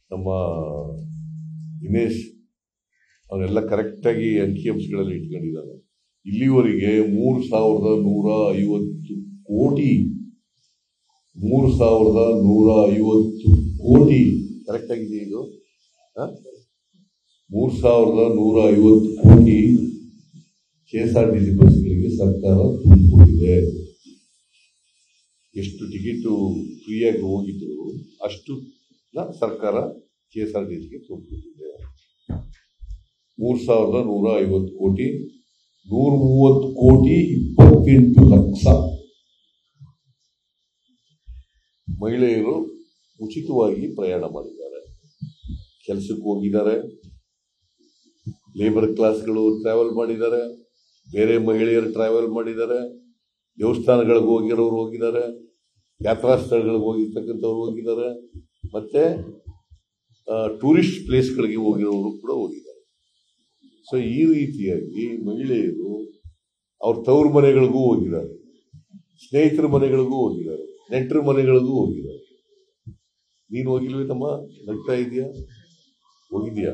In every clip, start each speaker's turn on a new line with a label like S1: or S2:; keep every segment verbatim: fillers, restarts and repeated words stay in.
S1: ನಮ್ಮ ದಿನೇಶ್ ಅವರೆಲ್ಲ ಕರೆಕ್ಟಾಗಿ ಅಂಕಿಅಂಶಗಳಲ್ಲಿ ಇಟ್ಕೊಂಡಿದ್ದಾರೆ. ಇಲ್ಲಿವರೆಗೆ ಮೂರು ಸಾವಿರದ ನೂರ ಐವತ್ತು ಕೋಟಿ ಮೂರು ಸಾವಿರದ ನೂರ ಐವತ್ತು ಕೋಟಿ ಕರೆಕ್ಟ್ ಆಗಿದೆ. ಇದು ಮೂರು ಸಾವಿರದ ನೂರ ಐವತ್ತು ಕೋಟಿ K S R T C ಬಸ್ಗಳಿಗೆ ಸರ್ಕಾರ ತುಂಬಿಕೊಂಡಿದೆ. ಎಷ್ಟು ಟಿಕೆಟು ಫ್ರೀಯಾಗಿ ಹೋಗಿದ್ರು ಅಷ್ಟು ಸರ್ಕಾರ ಕೆ ಎಸ್ ಆರ್ ಟಿ ಸಿಗೆ ತುಂಬಿಕೊಂಡಿದೆ. ಮೂರು ಸಾವಿರದ ನೂರ ಐವತ್ತು ಕೋಟಿ ನೂರ ಮೂವತ್ತು ಕೋಟಿ ಇಪ್ಪತ್ತೆಂಟು ಲಕ್ಷ ಮಹಿಳೆಯರು ಉಚಿತವಾಗಿ ಪ್ರಯಾಣ ಮಾಡಿದ್ದಾರೆ. ಕೆಲಸಕ್ಕೆ ಹೋಗಿದ್ದಾರೆ, ಲೇಬರ್ ಕ್ಲಾಸ್ಗಳು ಟ್ರಾವೆಲ್ ಮಾಡಿದ್ದಾರೆ, ಬೇರೆ ಮಹಿಳೆಯರು ಟ್ರಾವೆಲ್ ಮಾಡಿದ್ದಾರೆ, ದೇವಸ್ಥಾನಗಳಿಗೆ ಹೋಗಿರೋರು ಹೋಗಿದ್ದಾರೆ, ಯಾತ್ರಾ ಸ್ಥಳಗಳಿಗೆ ಹೋಗಿರ್ತಕ್ಕಂಥವ್ರು ಹೋಗಿದ್ದಾರೆ, ಮತ್ತೆ ಟೂರಿಸ್ಟ್ ಪ್ಲೇಸ್ಗಳಿಗೆ ಹೋಗಿರೋರು ಕೂಡ ಹೋಗಿದ್ದಾರೆ. ಸೊ ಈ ರೀತಿಯಾಗಿ ಮಹಿಳೆಯರು ಅವ್ರ ತವ್ರ ಮನೆಗಳಿಗೂ ಹೋಗಿದ್ದಾರೆ, ಸ್ನೇಹಿತರ ಮನೆಗಳಿಗೂ ಹೋಗಿದ್ದಾರೆ, ನೆಂಟರ ಮನೆಗಳಿಗೂ ಹೋಗಿದ್ದಾರೆ. ನೀನು ಹೋಗಿಲ್ವೇ ತಮ್ಮ? ನಗ್ತಾ ಇದೆಯಾ? ಹೋಗಿದ್ಯಾ?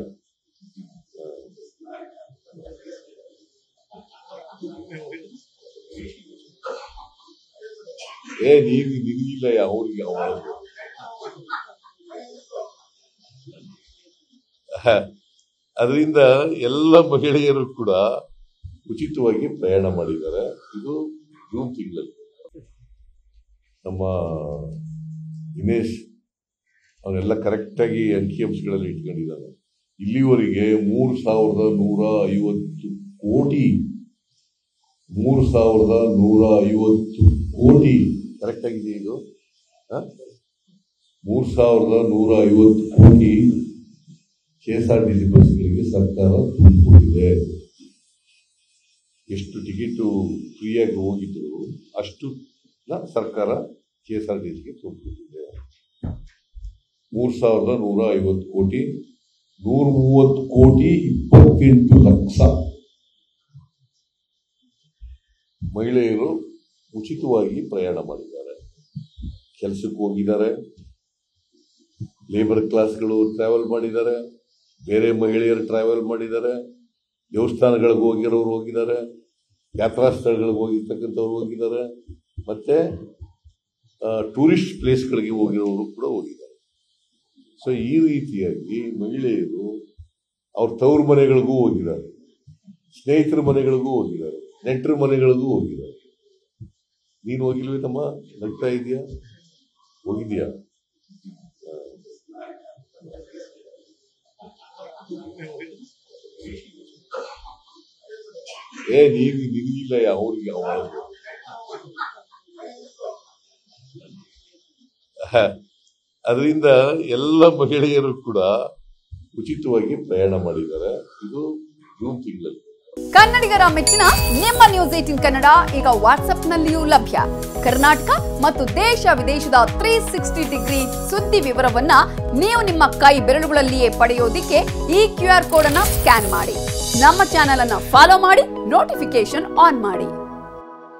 S1: ಏ ನೀನು ನಿನಗಿಲ್ಲ, ಅವ್ರಿಗೆ ಅದರಿಂದ ಎಲ್ಲ ಮಹಿಳೆಯರು ಕೂಡ ಉಚಿತವಾಗಿ ಪ್ರಯಾಣ ಮಾಡಿದ್ದಾರೆ. ಇದು ಜೂನ್ ತಿಂಗಳಲ್ಲಿ. ನಮ್ಮ ದಿನೇಶ್ ಅವರೆಲ್ಲ ಕರೆಕ್ಟಾಗಿ ಅಂಕಿಅಂಶಗಳಲ್ಲಿ ಇಟ್ಕೊಂಡಿದ್ದಾರೆ. ಇಲ್ಲಿವರೆಗೆ ಮೂರು ಸಾವಿರದ ನೂರ ಐವತ್ತು ಕೋಟಿ ಮೂರು ಸಾವಿರದ ನೂರ ಐವತ್ತು ಕೋಟಿ ಕರೆಕ್ಟ್ ಆಗಿದೆ. ಇದು ಮೂರು ಸಾವಿರದ ನೂರ ಐವತ್ತು ಕೋಟಿ K S R T C ಬಸ್ಗಳಿಗೆ ಸರ್ಕಾರ ತುಂಬಿಕೊಂಡಿದೆ. ಎಷ್ಟು ಟಿಕೆಟು ಫ್ರೀಯಾಗಿ ಹೋಗಿದ್ರು ಅಷ್ಟು ಸರ್ಕಾರ ಕೆ ಎಸ್ ಆರ್ ಟಿ ಸಿಗೆ ತುಂಬಿಕೊಂಡಿದೆ. ಮೂರು ಸಾವಿರದ ನೂರ ಐವತ್ತು ಕೋಟಿ ನೂರ ಮೂವತ್ತು ಕೋಟಿ ಇಪ್ಪತ್ತೆಂಟು ಲಕ್ಷ ಮಹಿಳೆಯರು ಉಚಿತವಾಗಿ ಪ್ರಯಾಣ ಮಾಡಿದ್ದಾರೆ. ಕೆಲಸಕ್ಕೆ ಹೋಗಿದ್ದಾರೆ, ಲೇಬರ್ ಕ್ಲಾಸ್ಗಳು ಟ್ರಾವೆಲ್ ಮಾಡಿದ್ದಾರೆ, ಬೇರೆ ಮಹಿಳೆಯರು ಟ್ರಾವೆಲ್ ಮಾಡಿದ್ದಾರೆ, ದೇವಸ್ಥಾನಗಳಿಗೆ ಹೋಗಿರೋರು ಹೋಗಿದ್ದಾರೆ, ಯಾತ್ರಾ ಸ್ಥಳಗಳಿಗೆ ಹೋಗಿರ್ತಕ್ಕಂಥವ್ರು ಹೋಗಿದ್ದಾರೆ, ಮತ್ತೆ ಟೂರಿಸ್ಟ್ ಪ್ಲೇಸ್ಗಳಿಗೆ ಹೋಗಿರೋರು ಕೂಡ ಹೋಗಿದ್ದಾರೆ. ಸೊ ಈ ರೀತಿಯಾಗಿ ಮಹಿಳೆಯರು ಅವ್ರ ತವ್ರ ಮನೆಗಳಿಗೂ ಹೋಗಿದ್ದಾರೆ, ಸ್ನೇಹಿತರ ಮನೆಗಳಿಗೂ ಹೋಗಿದ್ದಾರೆ, ನೆಂಟರ ಮನೆಗಳಿಗೂ ಹೋಗಿದ್ದಾರೆ. ನೀನು ಹೋಗಿಲ್ವೇ ತಮ್ಮ? ನಗ್ತಾ ಇದೆಯಾ? ಹೋಗಿದ್ಯಾ? ಏ ನೀನು ನಿನಗಿಲ್ಲ, ಅವ್ರಿಗೆ ಅದರಿಂದ ಎಲ್ಲ ಮಹಿಳೆಯರು ಕೂಡ ಉಚಿತವಾಗಿ ಪ್ರಯಾಣ ಮಾಡಿದ್ದಾರೆ. ಇದು ಜೂನ್ ತಿಂಗಳಲ್ಲಿ.
S2: ಕನ್ನಡಿಗರ ಮೆಚ್ಚಿನ ನಿಮ್ಮ ನ್ಯೂಸ್ ಏಟೀನ್ ಕನ್ನಡ ಈಗ ವಾಟ್ಸ್ಆಪ್ನಲ್ಲಿಯೂ ಲಭ್ಯ. ಕರ್ನಾಟಕ ಮತ್ತು ದೇಶ ವಿದೇಶದ ತ್ರೀ ಸಿಕ್ಸ್ಟಿ ಡಿಗ್ರಿ ಸುದ್ದಿ ವಿವರವನ್ನ ನೀವು ನಿಮ್ಮ ಕೈ ಬೆರಳುಗಳಲ್ಲಿಯೇ ಪಡೆಯೋದಿಕ್ಕೆ ಈ ಕ್ಯೂ ಆರ್ ಕೋಡ್ ಅನ್ನ ಸ್ಕ್ಯಾನ್ ಮಾಡಿ. ನಮ್ಮ ಚಾನೆಲ್ ಅನ್ನ ಫಾಲೋ ಮಾಡಿ, ನೋಟಿಫಿಕೇಶನ್ ಆನ್ ಮಾಡಿ.